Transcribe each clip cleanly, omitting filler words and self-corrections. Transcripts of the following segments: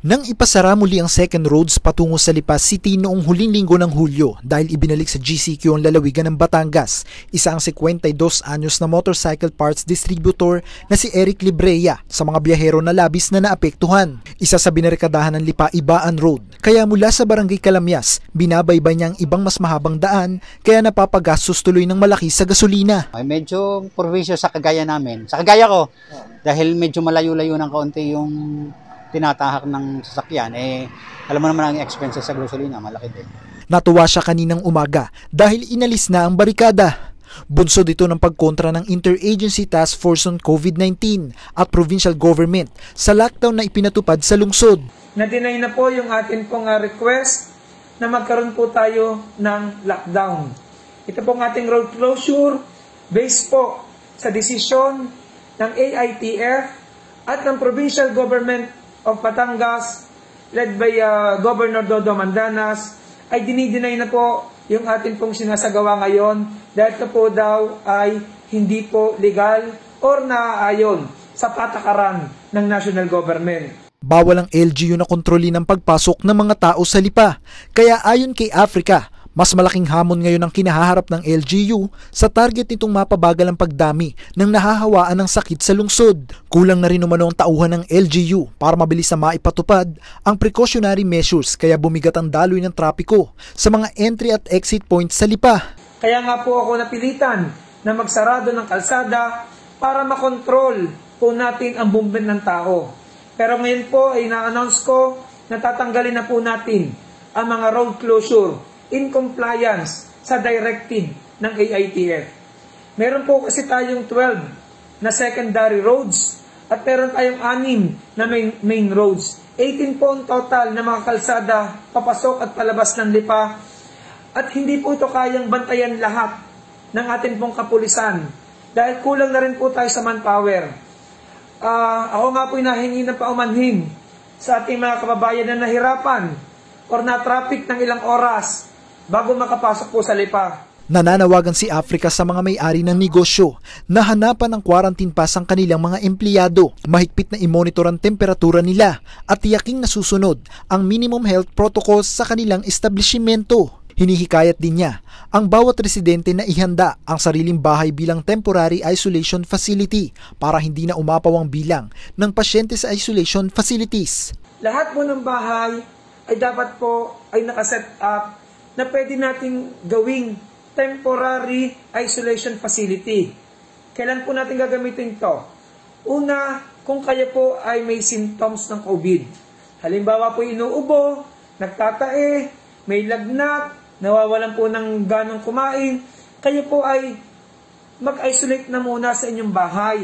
Nang ipasara muli ang second roads patungo sa Lipa City noong huling linggo ng Hulyo dahil ibinalik sa GCQ ang lalawigan ng Batangas, isa ang 52 anyos na motorcycle parts distributor na si Eric Librea sa mga biyahero na labis na naapektuhan. Isa sa binarikadahan ng Lipa Ibaan Road, kaya mula sa Barangay Calamyas, binabaybay niya ang ibang mas mahabang daan kaya napapagastos tuloy ng malaki sa gasolina. Ay, medyo provinsyo sa kagaya namin. Sa kagaya ko, dahil medyo malayo-layo ng kaunti yung tinatahak ng sasakyan, alam mo naman ang expenses sa gasolina, malaki din. Natuwa siya kaninang umaga dahil inalis na ang barikada. Bunsod ito ng pagkontra ng Interagency Task Force on COVID-19 at provincial government sa lockdown na ipinatupad sa lungsod. Na-deny na po yung atin pong request na magkaroon po tayo ng lockdown. Ito pong ating road closure based po sa desisyon ng AITF at ng provincial government of Batangas led by Governor Dodo Mandanas ay dinideny na po yung atin pong sinasagawa ngayon dahil ito po daw ay hindi po legal or naaayon sa patakaran ng national government. Bawal ang LGU na kontrolin ang pagpasok ng mga tao sa Lipa. Kaya ayon kay Africa, mas malaking hamon ngayon ang kinahaharap ng LGU sa target nitong mapabagal ang pagdami ng nahahawaan ng sakit sa lungsod. Kulang na rin umano ang tauhan ng LGU para mabilis na maipatupad ang precautionary measures kaya bumigat ang daloy ng trapiko sa mga entry at exit points sa Lipa. Kaya nga po ako napilitan na magsarado ng kalsada para makontrol po natin ang movement ng tao. Pero ngayon po ay na-announce ko na tatanggalin na po natin ang mga road closure in compliance sa directive ng AITF. Meron po kasi tayong 12 na secondary roads at meron tayong 6 na main roads. 18 po ang total na mga kalsada papasok at palabas ng Lipa at hindi po ito kayang bantayan lahat ng ating pong kapulisan dahil kulang na rin po tayo sa manpower. Ako nga po nahingi ng paumanhin sa ating mga kababayan na nahirapan or na-traffic ng ilang oras bago makapasok po sa Lipa. Nananawagan si Africa sa mga may-ari ng negosyo na hanapan ng quarantine pass ang kanilang mga empleyado. Mahigpit na i-monitor ang temperatura nila at tiyaking nasusunod ang minimum health protocols sa kanilang establishmento. Hinihikayat din niya ang bawat residente na ihanda ang sariling bahay bilang temporary isolation facility para hindi na umapaw ang bilang ng pasyente sa isolation facilities. Lahat po ng bahay ay dapat po ay nakaset up na pwede nating gawing temporary isolation facility. Kailan po natin gagamitin ito? Una, kung kayo po ay may symptoms ng COVID. Halimbawa po inuubo, nagtatae, may lagnat, nawawalan po ng ganong kumain, kayo po ay mag-isolate na muna sa inyong bahay.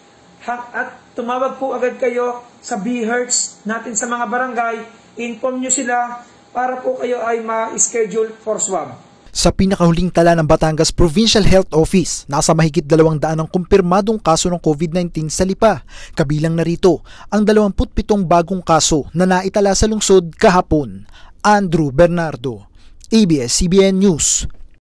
At tumawag po agad kayo sa BHERTS natin sa mga barangay, inform nyo sila para po kayo ay ma-schedule for swab. Sa pinakahuling tala ng Batangas Provincial Health Office, nasa mahigit 200 ang kumpirmadong kaso ng COVID-19 sa Lipa. Kabilang narito ang 27 bagong kaso na naitala sa lungsod kahapon. Andrew Bernardo, ABS-CBN News.